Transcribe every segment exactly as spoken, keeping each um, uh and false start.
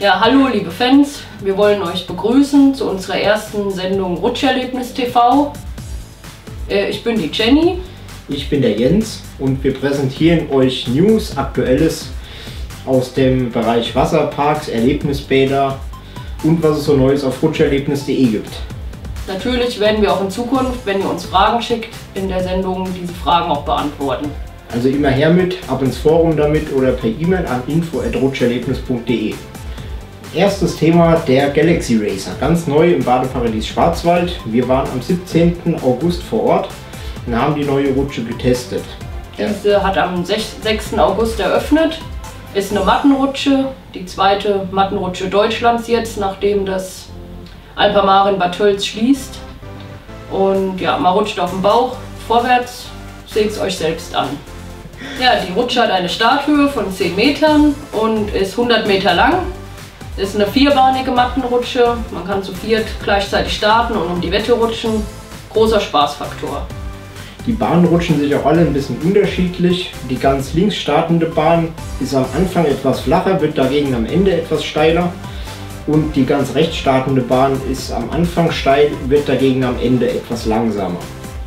Ja, hallo liebe Fans, wir wollen euch begrüßen zu unserer ersten Sendung Rutscherlebnis T V. Äh, ich bin die Jenny. Ich bin der Jens und wir präsentieren euch News, Aktuelles aus dem Bereich Wasserparks, Erlebnisbäder und was es so Neues auf rutscherlebnis punkt de gibt. Natürlich werden wir auch in Zukunft, wenn ihr uns Fragen schickt, in der Sendung diese Fragen auch beantworten. Also immer her mit, ab ins Forum damit oder per E-Mail an info at rutscherlebnis punkt de. Erstes Thema, der Galaxy Racer, ganz neu im Badeparadies Schwarzwald. Wir waren am siebzehnten August vor Ort und haben die neue Rutsche getestet. Diese hat am sechsten August eröffnet, ist eine Mattenrutsche, die zweite Mattenrutsche Deutschlands jetzt, nachdem das Alpamare in Bad Tölz schließt. Und ja, man rutscht auf dem Bauch vorwärts, seht es euch selbst an. Ja, die Rutsche hat eine Starthöhe von zehn Metern und ist hundert Meter lang. Ist eine vierbahnige Mattenrutsche, man kann zu viert gleichzeitig starten und um die Wette rutschen. Großer Spaßfaktor. Die Bahnen rutschen sich auch alle ein bisschen unterschiedlich. Die ganz links startende Bahn ist am Anfang etwas flacher, wird dagegen am Ende etwas steiler. Und die ganz rechts startende Bahn ist am Anfang steil, wird dagegen am Ende etwas langsamer.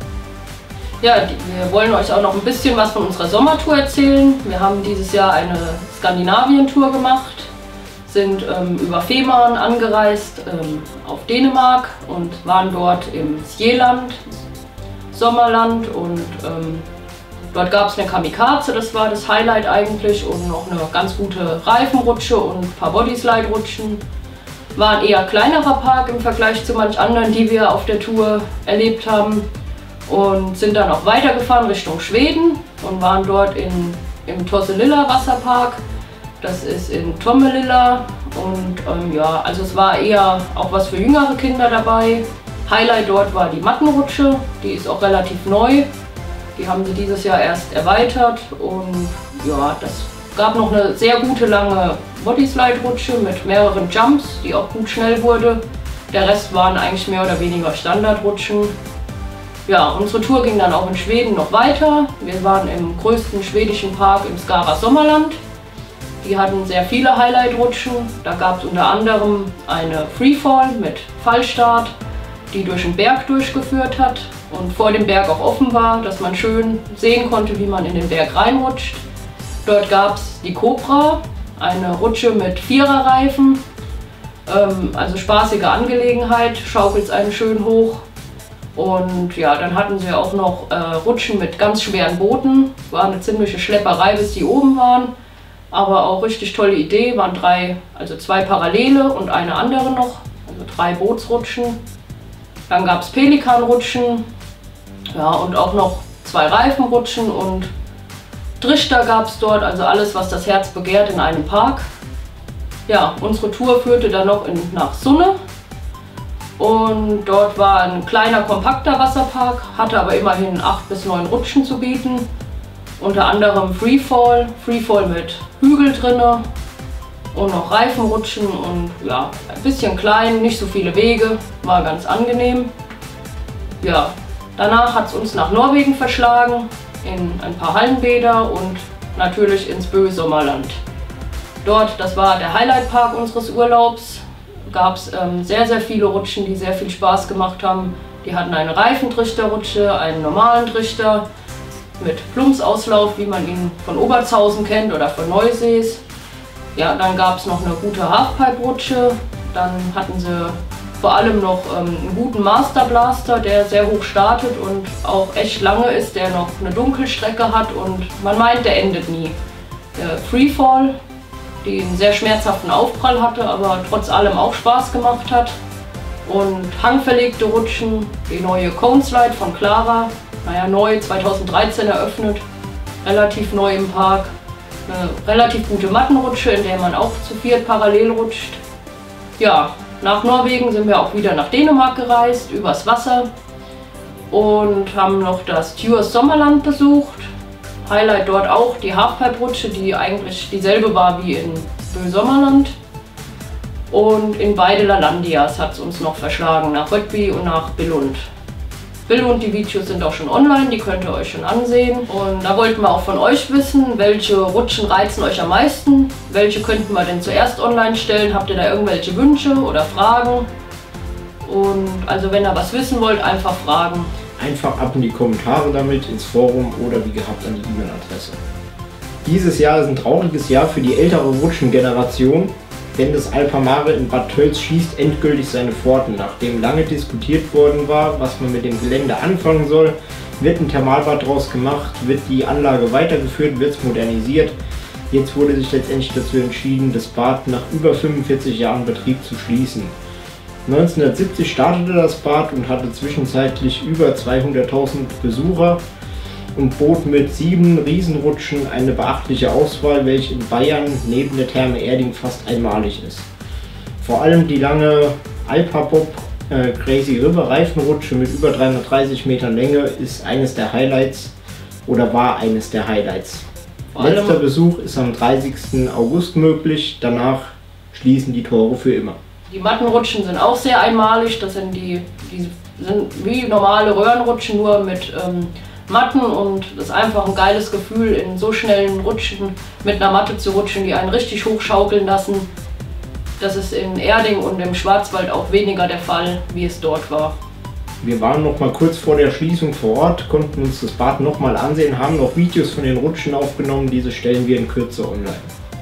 Ja, wir wollen euch auch noch ein bisschen was von unserer Sommertour erzählen. Wir haben dieses Jahr eine Skandinavien-Tour gemacht, sind ähm, über Fehmarn angereist ähm, auf Dänemark und waren dort im Sjeland, Sommerland, und ähm, dort gab es eine Kamikaze, das war das Highlight eigentlich, und noch eine ganz gute Reifenrutsche und ein paar Bodyslide-Rutschen. War ein eher kleinerer Park im Vergleich zu manch anderen, die wir auf der Tour erlebt haben, und sind dann auch weitergefahren Richtung Schweden und waren dort in, im Tosselilla Wasserpark. Das ist in Tomelilla und ähm, ja, also es war eher auch was für jüngere Kinder dabei. Highlight dort war die Mattenrutsche, die ist auch relativ neu. Die haben sie dieses Jahr erst erweitert und ja, das gab noch eine sehr gute lange Bodyslide-Rutsche mit mehreren Jumps, die auch gut schnell wurde. Der Rest waren eigentlich mehr oder weniger Standardrutschen. Ja, unsere Tour ging dann auch in Schweden noch weiter. Wir waren im größten schwedischen Park im Skara Sommerland. Die hatten sehr viele Highlight-Rutschen. Da gab es unter anderem eine Freefall mit Fallstart, die durch den Berg durchgeführt hat und vor dem Berg auch offen war, dass man schön sehen konnte, wie man in den Berg reinrutscht. Dort gab es die Cobra, eine Rutsche mit Viererreifen, ähm, also spaßige Angelegenheit, schaukelt es einen schön hoch. Und ja, dann hatten sie auch noch äh, Rutschen mit ganz schweren Booten. War eine ziemliche Schlepperei, bis die oben waren. Aber auch richtig tolle Idee, waren drei, also zwei parallele und eine andere noch, also drei Bootsrutschen. Dann gab es Pelikanrutschen, ja, und auch noch zwei Reifenrutschen und Trichter gab es dort, also alles, was das Herz begehrt in einem Park. Ja, unsere Tour führte dann noch in, nach Sunne und dort war ein kleiner, kompakter Wasserpark, hatte aber immerhin acht bis neun Rutschen zu bieten. Unter anderem Freefall, Freefall mit Hügel drinne und noch Reifenrutschen und ja, ein bisschen klein, nicht so viele Wege, war ganz angenehm. Ja, danach hat es uns nach Norwegen verschlagen, in ein paar Hallenbäder und natürlich ins Bö Sommerland. Dort, das war der Highlightpark unseres Urlaubs, gab es ähm, sehr, sehr viele Rutschen, die sehr viel Spaß gemacht haben. Die hatten eine Reifentrichterrutsche, einen normalen Trichter mit Plumpsauslauf, wie man ihn von Obertshausen kennt oder von Neusees. Ja, dann gab es noch eine gute Halfpipe-Rutsche. Dann hatten sie vor allem noch ähm, einen guten Master Blaster, der sehr hoch startet und auch echt lange ist, der noch eine Dunkelstrecke hat und man meint, der endet nie. Äh, Freefall, die einen sehr schmerzhaften Aufprall hatte, aber trotz allem auch Spaß gemacht hat. Und hangverlegte Rutschen, die neue Cone Slide von Clara. Naja, neu, zweitausenddreizehn eröffnet, relativ neu im Park. Eine relativ gute Mattenrutsche, in der man auch zu viert parallel rutscht. Ja, nach Norwegen sind wir auch wieder nach Dänemark gereist, übers Wasser. Und haben noch das Djurs Sommerland besucht. Highlight dort auch die Halfpipe-Rutsche, die eigentlich dieselbe war wie in Bö Sommerland. Und in beide Lalandias hat es uns noch verschlagen, nach Rödby und nach Billund. Bilder und die Videos sind auch schon online, die könnt ihr euch schon ansehen. Und da wollten wir auch von euch wissen, welche Rutschen reizen euch am meisten, welche könnten wir denn zuerst online stellen, habt ihr da irgendwelche Wünsche oder Fragen? Und also wenn ihr was wissen wollt, einfach fragen. Einfach ab in die Kommentare damit, ins Forum oder wie gehabt an die E-Mail-Adresse. Dieses Jahr ist ein trauriges Jahr für die ältere Rutschengeneration, denn das Alpamare in Bad Tölz schließt endgültig seine Pforten. Nachdem lange diskutiert worden war, was man mit dem Gelände anfangen soll, wird ein Thermalbad draus gemacht, wird die Anlage weitergeführt, wird es modernisiert. Jetzt wurde sich letztendlich dazu entschieden, das Bad nach über fünfundvierzig Jahren Betrieb zu schließen. neunzehnhundertsiebzig startete das Bad und hatte zwischenzeitlich über zweihunderttausend Besucher und bot mit sieben Riesenrutschen eine beachtliche Auswahl, welche in Bayern neben der Therme Erding fast einmalig ist. Vor allem die lange Alpabob äh, Crazy River Reifenrutsche mit über dreihundertdreißig Metern Länge ist eines der Highlights oder war eines der Highlights. Letzter Besuch ist am dreißigsten August möglich, danach schließen die Tore für immer. Die Mattenrutschen sind auch sehr einmalig, das sind die, die sind wie normale Röhrenrutschen, nur mit ähm, Matten, und das ist einfach ein geiles Gefühl, in so schnellen Rutschen mit einer Matte zu rutschen, die einen richtig hochschaukeln lassen. Das ist in Erding und im Schwarzwald auch weniger der Fall, wie es dort war. Wir waren noch mal kurz vor der Schließung vor Ort, konnten uns das Bad noch mal ansehen, haben noch Videos von den Rutschen aufgenommen, diese stellen wir in Kürze online.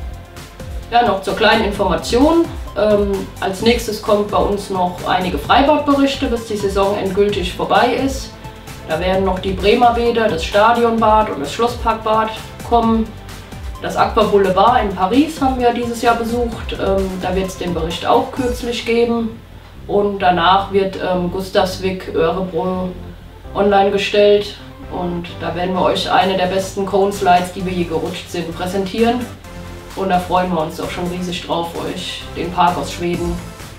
Ja, noch zur kleinen Information. Ähm, als nächstes kommt bei uns noch einige Freibadberichte, bis die Saison endgültig vorbei ist. Da werden noch die Bremer Bäder, das Stadionbad und das Schlossparkbad kommen. Das Aqua Boulevard in Paris haben wir dieses Jahr besucht. Ähm, da wird es den Bericht auch kürzlich geben. Und danach wird ähm, Gustavsvik Örebro online gestellt. Und da werden wir euch eine der besten Cone Slides, die wir je gerutscht sind, präsentieren. Und da freuen wir uns auch schon riesig drauf, euch den Park aus Schweden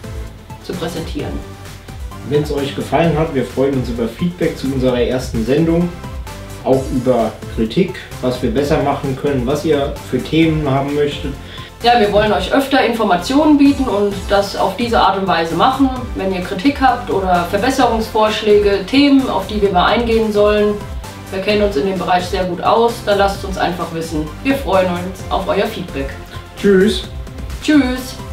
zu präsentieren. Wenn es euch gefallen hat, wir freuen uns über Feedback zu unserer ersten Sendung, auch über Kritik, was wir besser machen können, was ihr für Themen haben möchtet. Ja, wir wollen euch öfter Informationen bieten und das auf diese Art und Weise machen. Wenn ihr Kritik habt oder Verbesserungsvorschläge, Themen, auf die wir mal eingehen sollen, wir kennen uns in dem Bereich sehr gut aus, dann lasst uns einfach wissen. Wir freuen uns auf euer Feedback. Tschüss! Tschüss!